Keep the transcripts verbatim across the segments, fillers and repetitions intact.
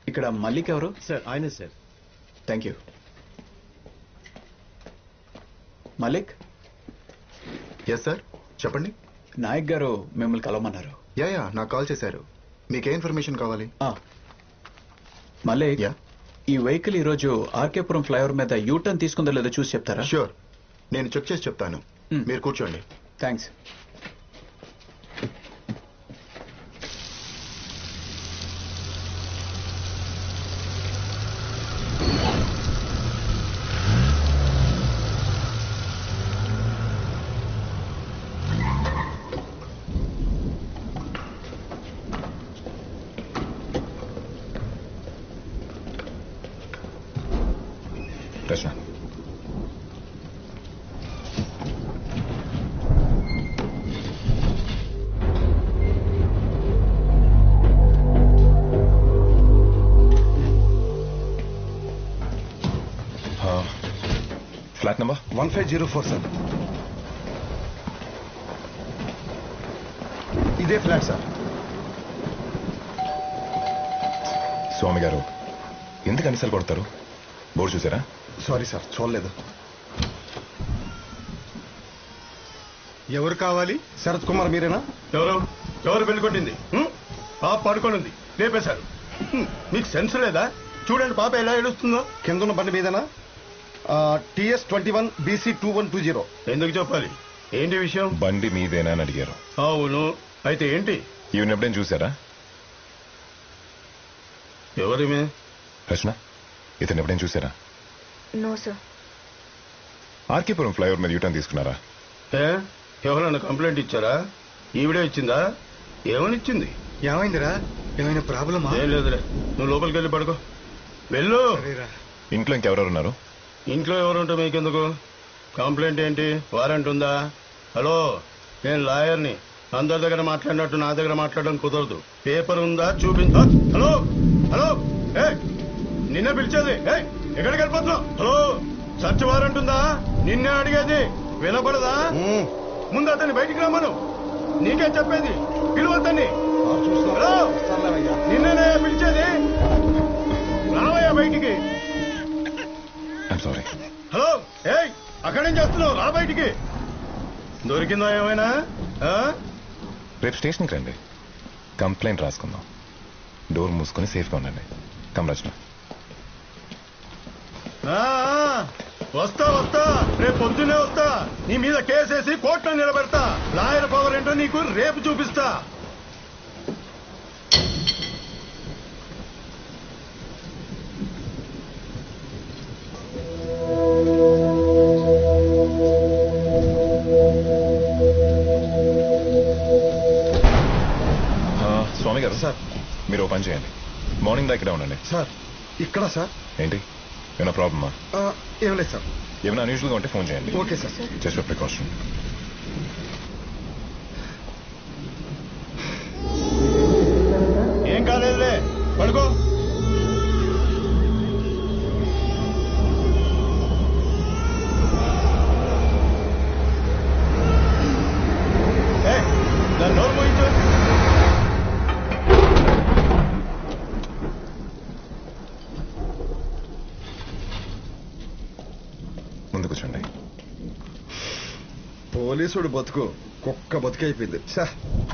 ఇక్కడ మల్లిక్ ఎవరు? సార్ ఆయనే sir. Thank you. Mallik. Yes sir, చెప్పండి. నాయక్ గారు మిమ్మల్ని కలవమన్నారు. యా యా నాకు కాల్ చేశారు. మీకే ఇన్ఫర్మేషన్ కావాలి? మల్లిక్, ఈ వెహికల్ ఈ రోజు ఆర్కేపురం ఫ్లైఓవర్ మీద యూటర్న్ తీసుకుందో లేదో చూసి చెప్తారా? షూర్, నేను చెక్ చేసి చెప్తాను. మీరు కూర్చోండి. Thanks. Rachana, flat number one five zero four sir. ఇదే ఫ్లాట్ సార్. స్వామి గారు ఎందుకు అన్నిసార్లు కొడతారు? బోర్డు చూసారా? సారీ సార్, చూడలేదు. ఎవరు కావాలి? శరత్ కుమార్ మీరేనా? ఎవరు ఎవరు పెళ్లి కొట్టింది? పాప పడుకోనుంది, లేపేశారు. మీకు సెన్స్ లేదా? చూడండి పాప ఎలా ఏడుస్తుందో. కింద ఉన్న బండి మీదేనా? TS twenty one BC two one two zero. ఎందుకు చెప్పాలి? ఏంటి విషయం? బండి మీదేనా అని అడిగారు. అవును, అయితే ఏంటి? ఈవెన్ ఎప్పుడైనా చూసారా? ఎవరిమే? రచన, ఇతను ఎప్పుడైనా చూసారా? No sir. ఆర్కేపురం ఫ్లైఓవర్ మీద యూటర్న్ తీసుకున్నారా? ఏ ఎవరన్నా కంప్లైంట్ ఇచ్చారా? ఈవిడే ఇచ్చిందా? ఏమని ఇచ్చింది? ఏమైందిరా? ఏమైనా ప్రాబ్లమా? ఏం లేదులే, నువ్వు లోపలికి వెళ్ళి పడుకో. వెళ్ళు. ఇంట్లో ఇంకెవరెవరు ఉన్నారు? ఇంట్లో ఎవరుంటే మీకెందుకు? కంప్లైంట్ ఏంటి? వారెంట్ ఉందా? హలో, నేను లాయర్ని. అందరి దగ్గర మాట్లాడినట్టు నా దగ్గర మాట్లాడడం కుదరదు. పేపర్ ఉందా చూపించా. హలో హలో, ఏ నిన్నే పిలిచేది. ఏ ఎక్కడికి వెళ్ళిపోతున్నావు? హలో, సర్చ్ వారెంట్ ఉందా? నిన్నే అడిగేది, వినపడదా? ముందు అతన్ని బయటికి రమ్మను. నీకే చెప్పేది, పిలువద్దని. హలో, నిన్నే పిలిచేది, రావయ్యా బయటికి. సారీ. హలో, ఏయ్ అక్కడేం చేస్తున్నావు? రా బయటికి. దొరికిందా ఏమైనా? రేపు స్టేషన్కి రండి, కంప్లైంట్ రాసుకుందాం. డోర్ మూసుకొని సేఫ్గా ఉండండి. కమ్ రచన. వస్తా వస్తా, రేపు పొద్దునే వస్తా. నీ మీద కేసేసి కోర్టులో నిలబెడతా. లాయర్ పవర్ ఏంటో నీకు రేపు చూపిస్తా. స్వామి గారు సార్, మీరు ఓ పని చేయండి, మార్నింగ్ దా ఇక్కడే ఉండండి. సార్ ఇక్కడ సార్? ఏంటి, ఏమైనా ప్రాబ్లమా? ఏం లేదు సార్. ఏమైనా అన్యూజువల్గా ఉంటే ఫోన్ చేయండి. Okay sir. Just for precaution. ఏం కాలేదులే, పడుకో. దాన్ని నోరు పోయించు. ముందు కూర్చోండి. పోలీసుడు బతుకు కుక్క బతుకు అయిపోయింది సార్.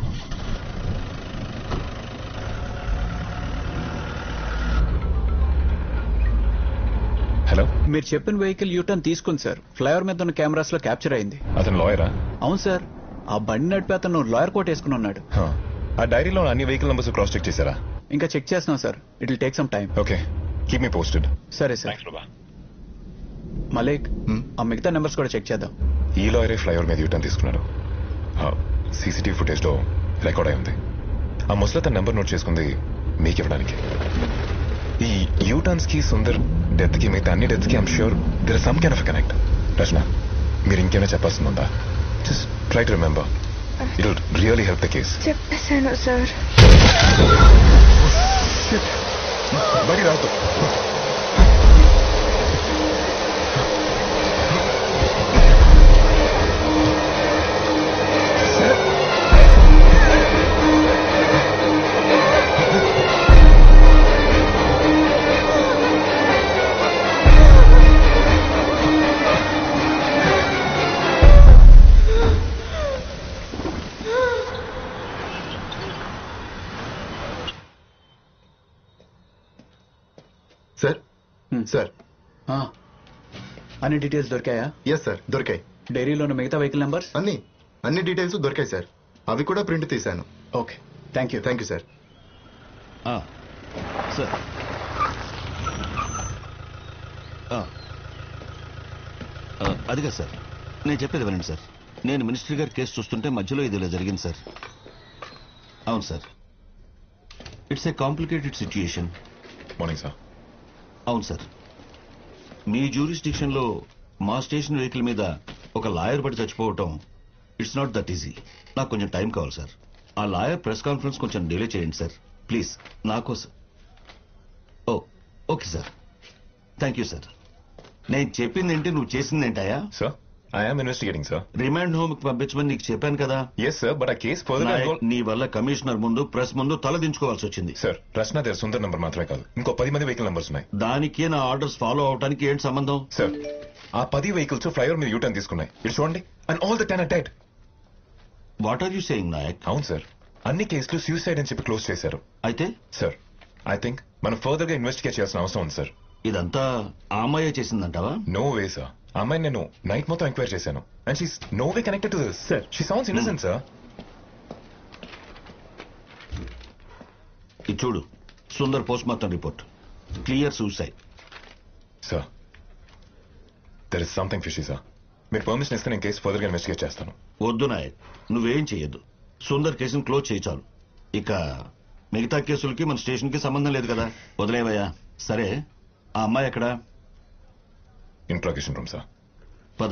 హలో, మీరు చెప్పిన వెహికల్ యూటర్న్ తీసుకుంది సార్. ఫ్లైఓవర్ మీద ఉన్న కెమెరాస్ లో క్యాప్చర్ అయింది. అతను లాయరా? అవును సార్. ఆ బండి నడిపి అతను లాయర్ కోట్ వేసుకుని ఉన్నాడు. ఆ డైరీలో అన్ని వెహికల్ నంబర్స్ క్రాస్ చెక్ చేశారా? ఇంకా చెక్ చేస్తున్నాం sir. It will take some time. Okay, keep me posted. సరే సార్. మలేక్, ఆ మిగతా నెంబర్స్ కూడా చెక్ చేద్దాం. ఈ లాయరే ఫ్లైఓవర్ మీద యూటర్న్ తీసుకున్నాడు. సీసీటీవీ ఫుటేజ్ లో రికార్డ్ అయి ఉంది. ఆ ముసలి తన నెంబర్ నోట్ చేసుకుంది మీకు ఇవ్వడానికి. ఈ యూటర్న్స్ కి, సుందర్ డెత్ కి, మిగతా అన్ని డెత్ కి I'm sure there is some kind of connect. Rachana, మీరు ఇంకేమైనా చెప్పాల్సింది ఉందా? Just try to remember, it will really help the case. చెప్పేశాను సార్. బడి రాదు. సార్ సార్ అన్ని డీటెయిల్స్ దొరికాయా? ఎస్ సార్ దొరికాయి. డైరీలో ఉన్న మిగతా వెహికల్ నెంబర్స్ అన్ని అన్ని డీటెయిల్స్ దొరికాయి సార్. అవి కూడా ప్రింట్ తీశాను. Okay, thank you. Thank you sir. Sir అదిగా సార్, నేను చెప్పేది వినండి సార్. నేను మినిస్టర్ గారి కేసు చూస్తుంటే మధ్యలో ఇది ఇలా జరిగింది సార్. అవును sir, it's a complicated situation. Morning sir. అవును సార్, మీ జ్యూరిస్డిక్షన్ లో మా స్టేషన్ వెహికల్ మీద ఒక లాయర్ పడి చచ్చిపోవటం ఇట్స్ నాట్ దట్ ఈజీ. నాకు కొంచెం టైం కావాలి సార్. ఆ లాయర్ ప్రెస్ కాన్ఫరెన్స్ కొంచెం డిలే చేయండి సార్ ప్లీజ్, నాకోసం. ఓ okay sir, thank you sir. నేను చెప్పింది ఏంటి, నువ్వు చేసింది ఏంటాయా? Sir I'm investigating sir. Remand home కి పంపించమని నీకు చెప్పాను కదా. ఎస్ సార్, బట్ ఆ కేసు ఫర్దర్. నాయక్, నీ వల్ల కమిషనర్ ముందు ప్రెస్ ముందు తల దించుకోవాల్సి వచ్చింది. సార్ రచన దగ్గర సుందర్ నంబర్ మాత్రమే కాదు, ఇంకో పది మంది వెహికల్ నంబర్స్ ఉన్నాయి. దానికి నా ఆర్డర్స్ ఫాలో అవడానికి ఏంటి సంబంధం? సార్ ఆ పది వెహికల్స్ ఫ్లైఓవర్ మీద యూటర్న్ తీసుకున్నాయి. ఇటు చూడండి, and all the ten are dead. What are you saying Nayak? అవును సార్, అన్ని కేసులు సూసైడ్ అని చెప్పి క్లోజ్ చేశారు. అయితే సార్ ఐ థింక్ మనం ఫర్దర్ గా ఇన్వెస్టిగేట్ చేయాల్సిన అవసరం ఉంది సార్. ఇదంతా ఆ అమ్మాయే చేసిందంటావా? నో వే సార్, ఆ అమ్మాయిని నేను నైట్ మొత్తం ఎంక్వైరీ చేశాను and she's no way connected to this. Sir she sounds innocent sir. ఇది చూడు, Sundar post mortem report clear suicide. Sir there is something fishy sir. మీరు పర్మిషన్ ఇస్తే నేను కేసు ఫర్దర్ గా ఇన్వెస్టిగేట్ చేస్తాను. వద్దు నాయక్, నువ్వేం చెయ్యొద్దు. సుందర్ కేసును క్లోజ్ చేయి చాలు. ఇక మిగతా కేసులకి మన స్టేషన్ కి సంబంధం లేదు కదా, వదిలేవయ్యా. సరే, ఆ అమ్మాయి ఎక్కడా? Interrogation room sir. పద.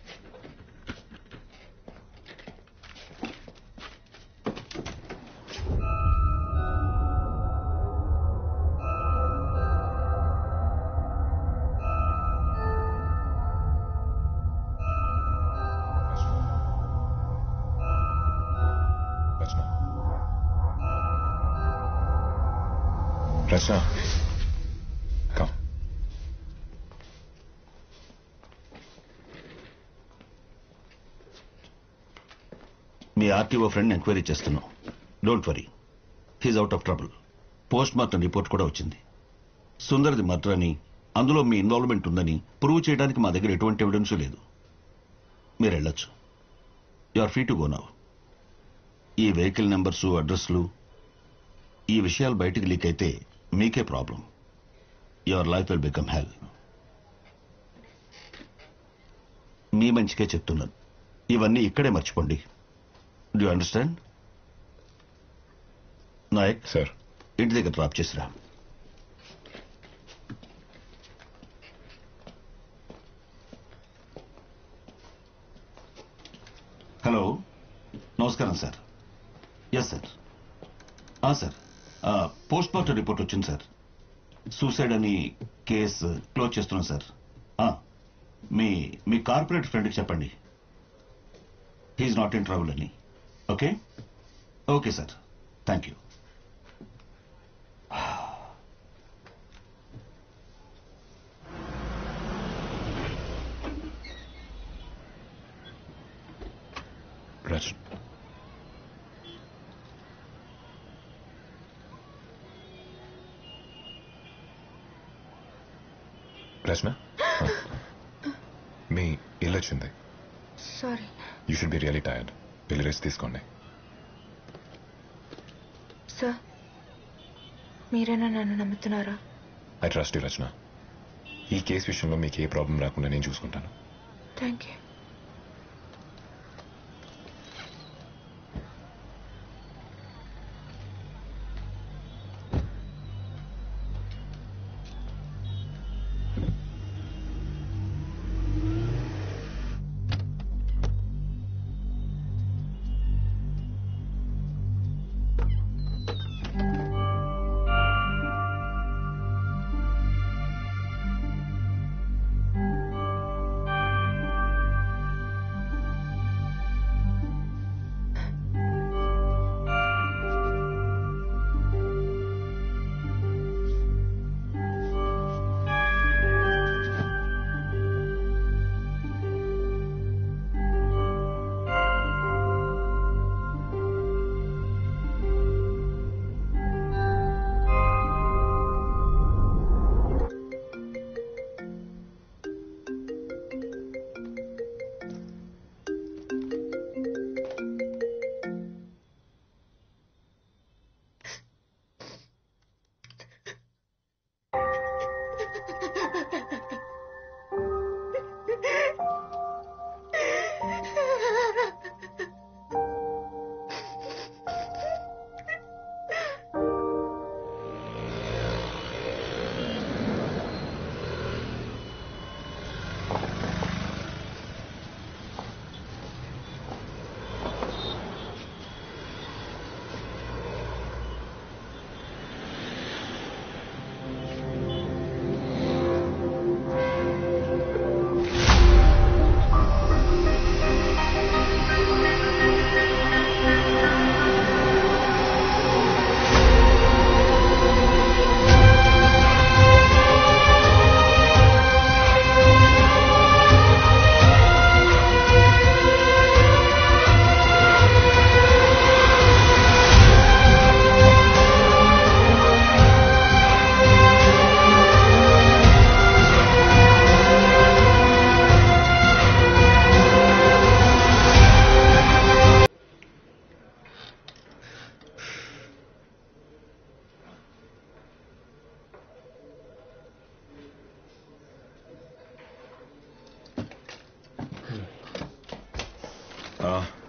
రచన రచన కమ్. మీ ఆర్టీఓ ఫ్రెండ్ ఎంక్వైరీ చేస్తున్నాం. Don't worry, he's out of trouble. Post mortem report కూడా వచ్చింది. సుందర్ది మర్డర్ అని, అందులో మీ ఇన్వాల్వ్మెంట్ ఉందని ప్రూవ్ చేయడానికి మా దగ్గర ఎటువంటి ఎవిడెన్స్ లేదు. మీరు వెళ్ళొచ్చు. You are free to go now. ఈ వెహికల్ నెంబర్సు, అడ్రస్లు, ఈ విషయాలు బయటికి లీక్ అయితే మీకే problem. Your life will become hell. మీ మంచికే చెప్తున్నాను. ఇవన్నీ ఇక్కడే మర్చిపోండి. Do you understand? Nayak sir ఇంటి దగ్గర డ్రాప్ చేసిరా. హలో, నమస్కారం sir. Yes sir. Sir post mortem report వచ్చింది సార్. సూసైడ్ అని కేసు క్లోజ్ చేస్తున్నాం సార్. మీ మీ కార్పొరేట్ ఫ్రెండ్కి చెప్పండి, హీఈస్ నాట్ ఇన్ ట్రబుల్ అని. Okay okay sir, thank you. Rachana Rachana మీ ఇల్లు వచ్చింది. Sorry. You should be really tired. వెళ్ళి రెస్ట్ తీసుకోండి. సార్, మీరైనా నన్ను నమ్ముతున్నారా? I trust you Rachana. ఈ కేసు విషయంలో మీకు ఏ ప్రాబ్లం రాకుండా నేను చూసుకుంటాను. Thank you.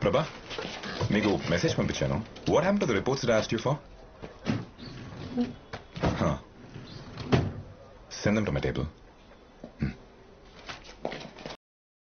ప్రభా మీకు మెసేజ్ పంపించాను. What happen to the reports that I asked you for? Send them to my table.